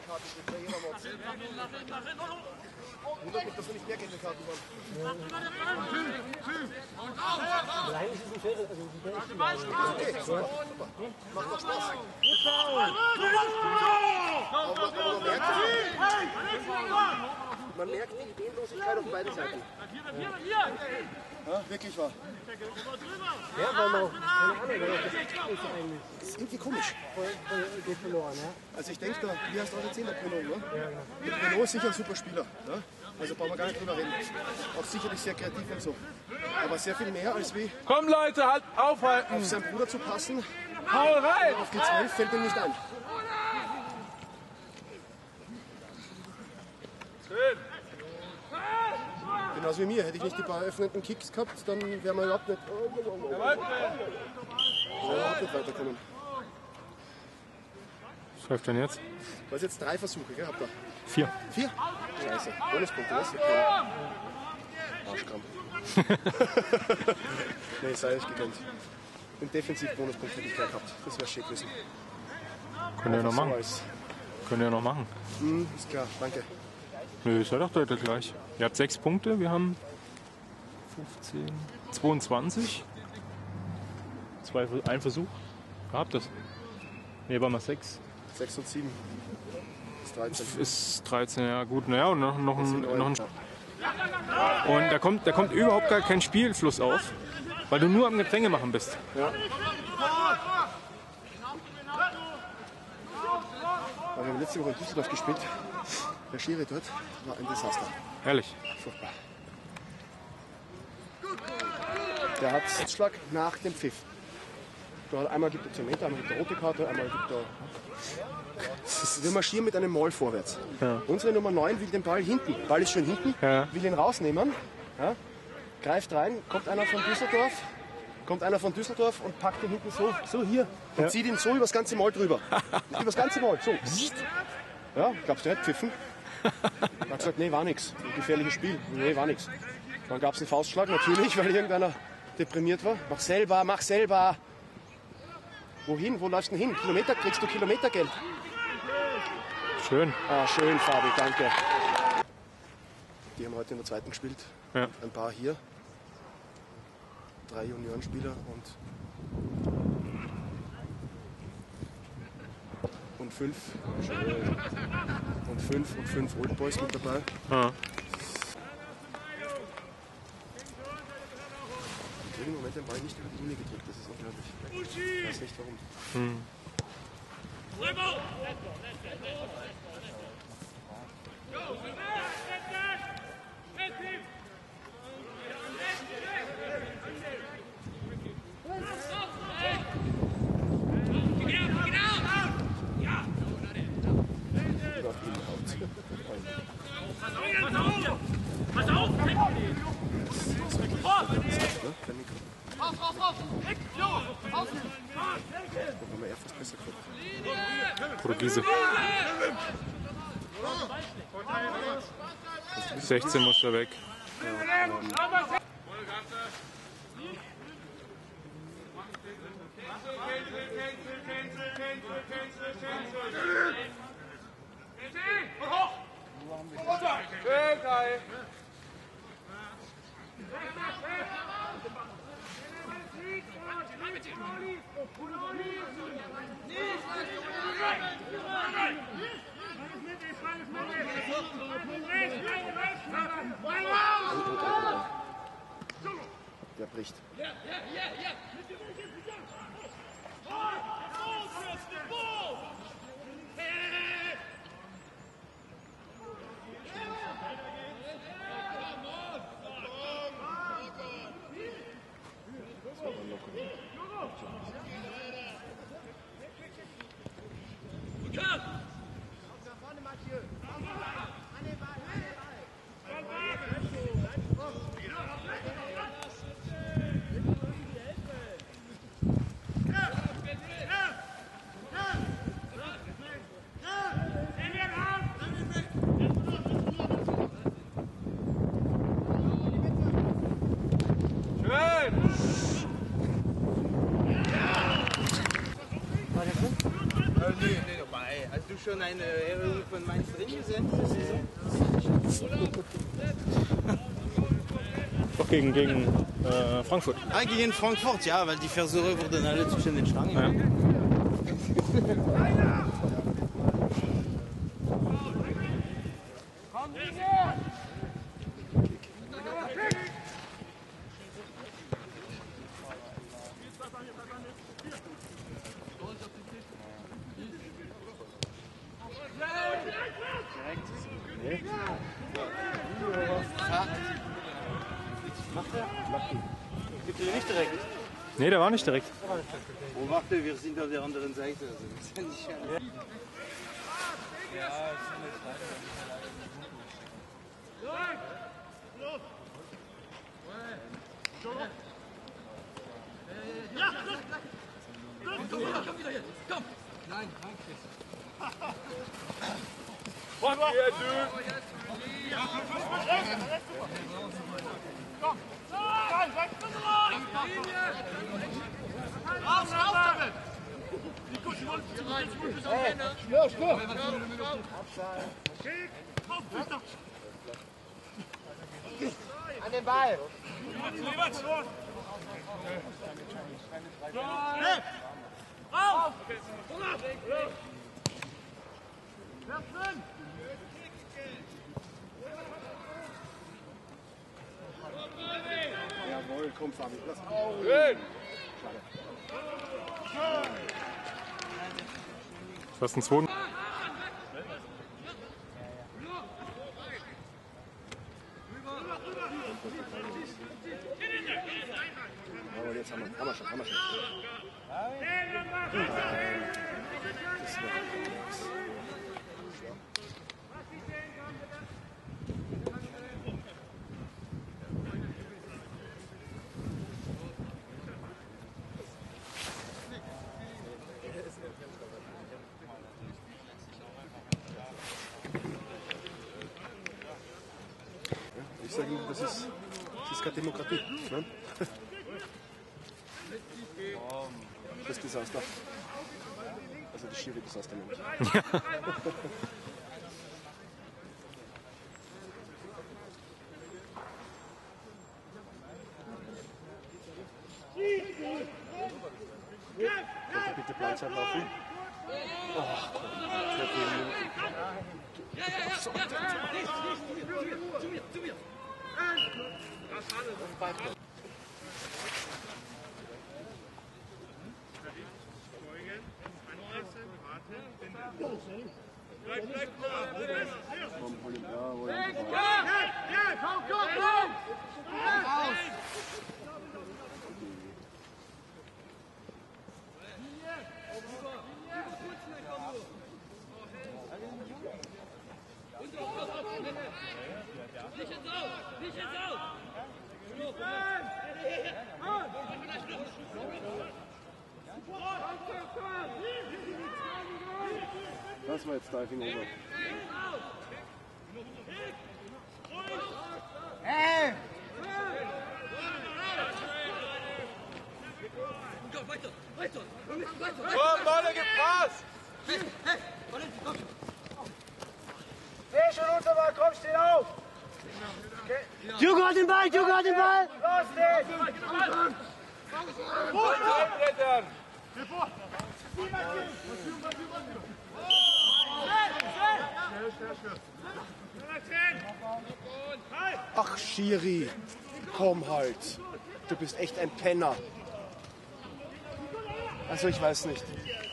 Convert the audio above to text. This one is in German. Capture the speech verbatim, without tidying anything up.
Karte kriegt, ja, jeder Mods. Wundert mich, dass wir nicht mehr gelbe Karten waren. Allein ist es ein Feld, also die Okay, super. Macht doch Spaß. Aber, aber man, merkt, man merkt die Ideenlosigkeit auf beiden Seiten. Ja, wirklich wahr. Ja, weil man auch, keine Ahnung, weil das ist eigentlich. Das ist irgendwie komisch. Voll, voll geht verloren, ja? Also ich denke da, wie heißt eure Zehner Bruno, ne? Ja, genau. Der Bruno ist sicher ein super Spieler. Ja? Also brauchen wir gar nicht drüber reden. Auch sicherlich sehr kreativ und so. Aber sehr viel mehr als wie Komm Leute, halt aufhalten! auf seinen Bruder zu passen. Hau rein! Auf die zwölf fällt ihm nicht ein. Schön! Genauso wie mir. Hätte ich nicht die paar öffnenden Kicks gehabt, dann wären wir überhaupt nicht, überhaupt nicht weiterkommen. Was läuft denn jetzt? Du hast jetzt drei Versuche, gell? Habt ihr? Vier. Vier? Scheiße. Bonuspunkte, was? Arschkram. Nee, sei euch gegönnt. Den Defensiv-Bonuspunkt hätte ich gleich gehabt. Das wäre schick gewesen. Könnt ihr noch machen. So als- Könnt ihr noch machen. Hm, ist klar, danke. Nö, ist ja doch deutlich gleich. Ihr habt sechs Punkte, wir haben fünfzehn, zweiundzwanzig. Zwei, ein Versuch. Habt das? Ne, war mal sechs. sechs und sieben. Ist dreizehn. Ist dreizehn, ja gut. Naja, und noch, noch, ein, neun. noch ein. Und da kommt, da kommt überhaupt gar kein Spielfluss auf, weil du nur am Getränke machen bist. Ja. Aber wir haben letzte Woche in Düsseldorf gespielt. Der Schiri dort war ein Desaster. Ehrlich. Furchtbar. Der hat Schlag nach dem Pfiff. Da hat- Einmal gibt er Zement, einmal gibt er rote Karte, einmal gibt er. Wir marschieren mit einem Maul vorwärts. Ja. Unsere Nummer neun will den Ball hinten. Ball ist schon hinten, Ja. will ihn rausnehmen. Ja. Greift rein, kommt einer von Düsseldorf, kommt einer von Düsseldorf und packt ihn hinten so, so hier. Und Ja. zieht ihn so übers ganze Maul drüber. Übers ganze Maul, so. Ja, glaubst du nicht, pfiffen? Er hat gesagt, nee, war nix. Ein gefährliches Spiel. Nee, war nix. Dann gab es einen Faustschlag, natürlich, weil irgendeiner deprimiert war. Mach selber, mach selber. Wohin? Wo läufst du denn hin? Kilometer, kriegst du Kilometergeld? Schön. Ah, schön, Fabi, danke. Die haben heute in der zweiten gespielt. Ja. Ein paar hier. Drei Juniorenspieler und, und fünf. Und fünf und fünf Old Boys mit dabei. Ja. Ich kriege im Moment den Ball nicht über die Linie gedrückt, das ist unglaublich. Ich weiß nicht warum. Hm. Haben wir eher fast besser gehabt. Portugiese. sechzehn muss er weg. Der bricht. schon eine Erhöhung von Mainz drin gesehen? Doch gegen, gegen äh, Frankfurt. Ah, gegen Frankfurt, ja, weil die Versuche wurden alle zwischen den Stangen. Ja. Gibt ihr nicht direkt? Nee, der war nicht direkt. Oh, warte, wir sind auf der anderen Seite. Also, wir sind nicht an den Ball. Jawohl, komm Fabi, lass auf. Das ist ein zweiten. Aber jetzt haben wir, haben wir schon, haben wir schon. Ich sage immer, das ist, das ist keine Demokratie. Ne? Das Desaster. Also das schiere Desaster nämlich. Bitte, bitte Blindside laufen. Oh, das war jetzt Diving Over. Hey! Komm, Wolle, gepasst! Sehr schön unter Ball, komm, steh auf! Jugo hat den Ball, Jugo hat den Ball! Los, den! Einbrettern! Ach, Schiri, komm halt. Du bist echt ein Penner. Also ich weiß nicht.